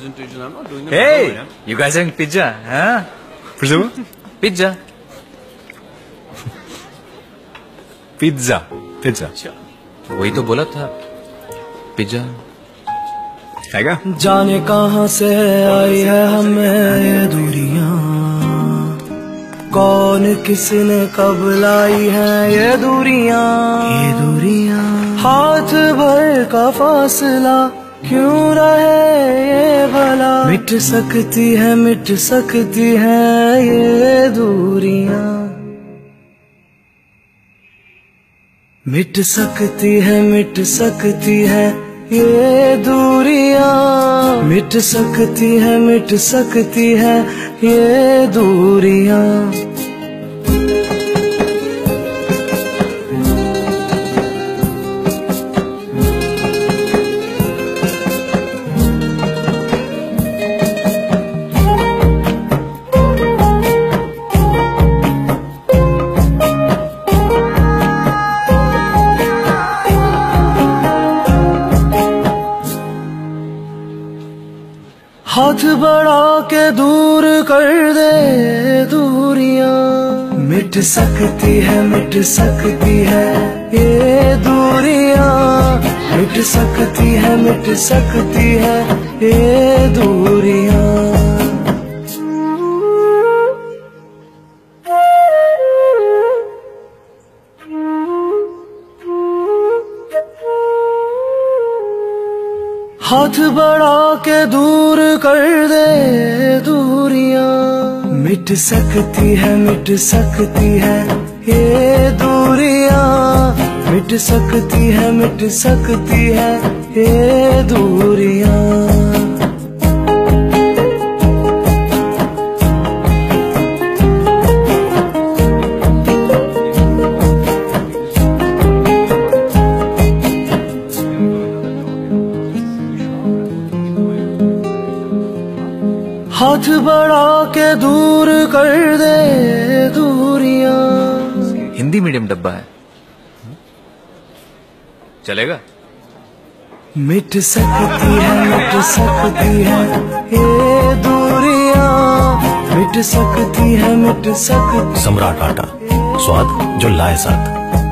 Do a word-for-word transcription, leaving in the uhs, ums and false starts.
presentation. I'm not doing it. Hey, alone, you guys having pizza, huh? Presume? Pizza. Pizza pizza वही तो बोला था pizza है क्या? जाने कहां से आई है हमें ये दूरियां, कौन किसने कब लाई है ये दूरियां, ये दूरियां हाथ भर का फासला क्यों रहे ये भला, मिट सकती है मिट सकती है ये दूरियां, मिट सकती है मिट सकती है ये दूरियां, मिट सकती है मिट सकती है ये दूरियां। हाथ बढ़ा के दूर कर दे दूरियां, मिट सकती है मिट सकती है ये दूरियां, मिट सकती है मिट सकती है ये दूरियां। हाथ बढ़ा के दूर कर दे दूरियां, मिट सकती है मिट सकती है ये दूरियां, मिट सकती है मिट सकती है ये दूरियां। हाथ बढ़ा के दूर कर दे दूरियां। हिंदी मीडियम डब्बा है, चलेगा? मिट सकती है मिट सकती है ये दूरियां, मिट सकती है मिट सकती। सम्राट आटा, स्वाद जो लाए साथ।